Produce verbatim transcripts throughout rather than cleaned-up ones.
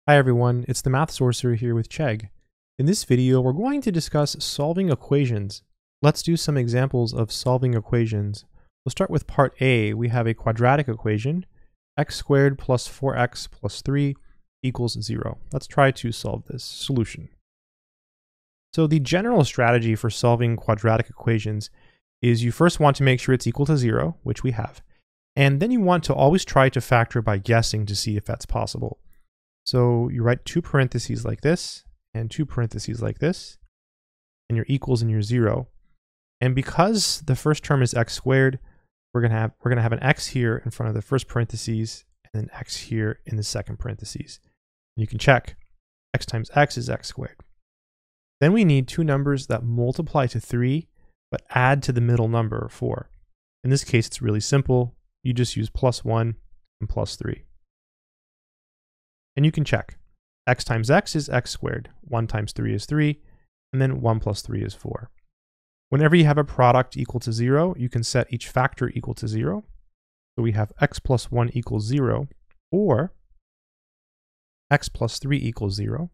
Hi everyone, it's the Math Sorcerer here with Chegg. In this video, we're going to discuss solving equations. Let's do some examples of solving equations. We'll start with part A. We have a quadratic equation, x squared plus four x plus three equals zero. Let's try to solve this. Solution. So the general strategy for solving quadratic equations is you first want to make sure it's equal to zero, which we have, and then you want to always try to factor by guessing to see if that's possible. So you write two parentheses like this, and two parentheses like this, and your equals and your zero. And because the first term is x squared, we're gonna have we're gonna have an x here in front of the first parentheses, and then x here in the second parentheses. And you can check, x times x is x squared. Then we need two numbers that multiply to three, but add to the middle number, four. In this case, it's really simple. You just use plus one and plus three. And you can check. X times x is x squared. one times three is three. And then one plus three is four. Whenever you have a product equal to zero, you can set each factor equal to zero. So we have x plus one equals zero, or x plus three equals zero.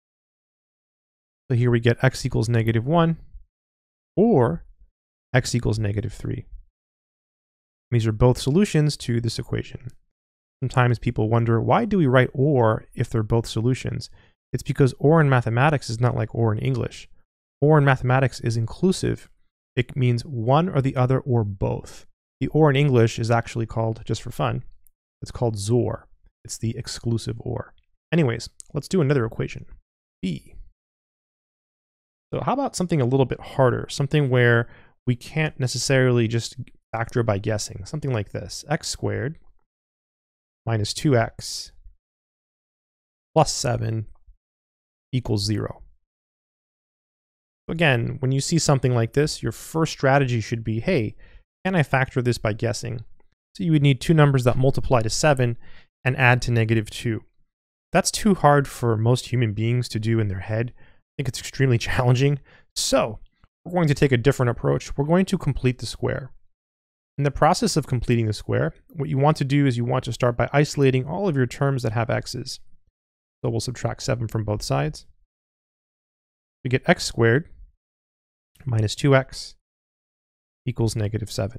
So here we get x equals negative one, or x equals negative three. These are both solutions to this equation. Sometimes people wonder, why do we write or if they're both solutions? It's because or in mathematics is not like or in English. Or in mathematics is inclusive. It means one or the other or both. The or in English is actually called, just for fun, it's called zor. It's the exclusive or. Anyways, let's do another equation. B. So how about something a little bit harder? Something where we can't necessarily just factor by guessing. Something like this. X squared minus two x plus seven equals zero. Again, when you see something like this, your first strategy should be, hey, can I factor this by guessing? So you would need two numbers that multiply to seven and add to negative two. That's too hard for most human beings to do in their head. I think it's extremely challenging. So we're going to take a different approach. We're going to complete the square. In the process of completing the square, what you want to do is you want to start by isolating all of your terms that have x's. So we'll subtract seven from both sides. We get x squared minus two x equals negative seven.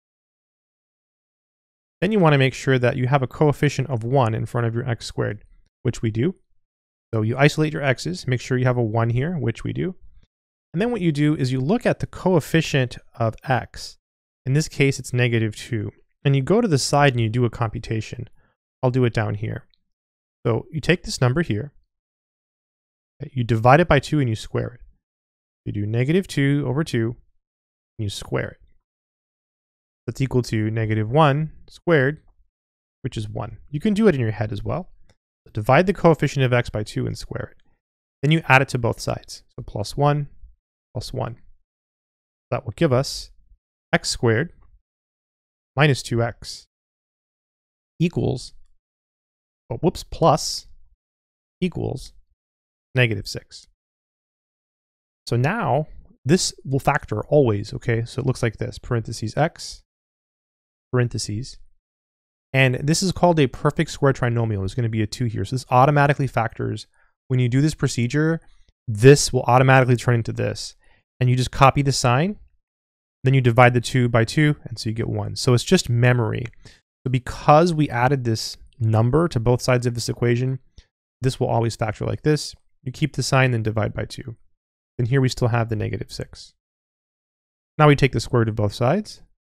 Then you want to make sure that you have a coefficient of one in front of your x squared, which we do. So you isolate your x's, make sure you have a one here, which we do. And then what you do is you look at the coefficient of x. In this case, it's negative two. And you go to the side and you do a computation. I'll do it down here. So you take this number here, you divide it by two and you square it. You do negative two over two and you square it. That's equal to negative one squared, which is one. You can do it in your head as well. So divide the coefficient of x by two and square it. Then you add it to both sides. So plus one plus one. That will give us x squared minus two x equals, oh, whoops, plus equals negative six. So now this will factor always, okay? So it looks like this, parentheses x, parentheses, and this is called a perfect square trinomial. There's going to be a two here. So this automatically factors. When you do this procedure, this will automatically turn into this. And you just copy the sign, then you divide the two by two, and so you get one. So it's just memory. So because we added this number to both sides of this equation, this will always factor like this. You keep the sign, then divide by two. And here we still have the negative six. Now we take the square root of both sides.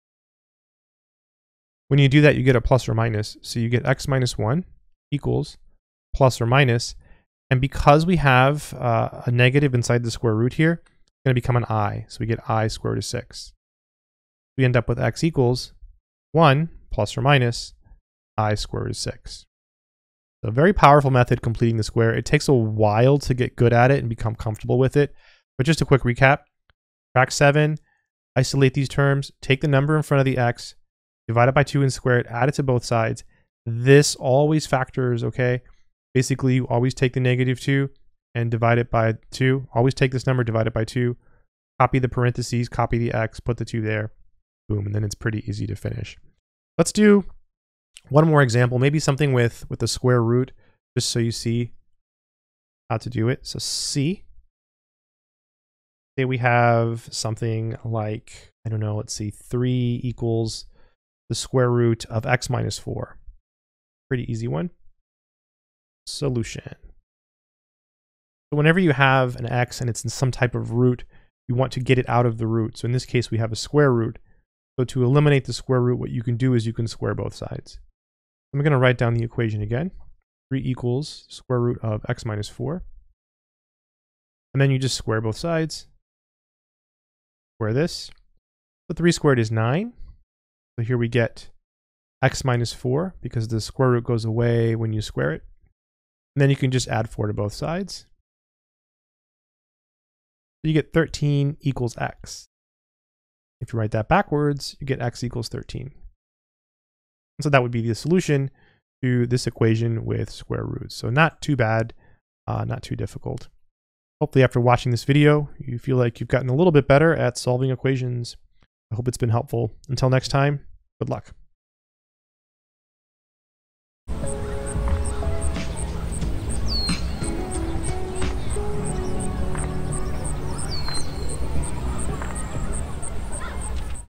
When you do that, you get a plus or minus. So you get x minus one equals plus or minus. And because we have uh, a negative inside the square root here, it's going to become an I. So we get I square root of six. We end up with x equals one plus or minus I square root of six. So a very powerful method completing the square. It takes a while to get good at it and become comfortable with it. But just a quick recap. Subtract seven, isolate these terms, take the number in front of the x, divide it by two and square it, add it to both sides. This always factors, okay? Basically, you always take the negative two and divide it by two. Always take this number, divide it by two, copy the parentheses, copy the x, put the two there, boom, and then it's pretty easy to finish. Let's do one more example, maybe something with, with the square root, just so you see how to do it. So C, say we have something like, I don't know, let's see, three equals the square root of x minus four. Pretty easy one. Solution. So whenever you have an x and it's in some type of root, you want to get it out of the root. So in this case, we have a square root. So to eliminate the square root, what you can do is you can square both sides. I'm going to write down the equation again. three equals square root of x minus four. And then you just square both sides. Square this. So three squared is nine. So here we get x minus four because the square root goes away when you square it. And then you can just add four to both sides. So you get thirteen equals x. If you write that backwards, you get x equals thirteen. And so that would be the solution to this equation with square roots. So not too bad, uh, not too difficult. Hopefully after watching this video, you feel like you've gotten a little bit better at solving equations. I hope it's been helpful. Until next time, good luck.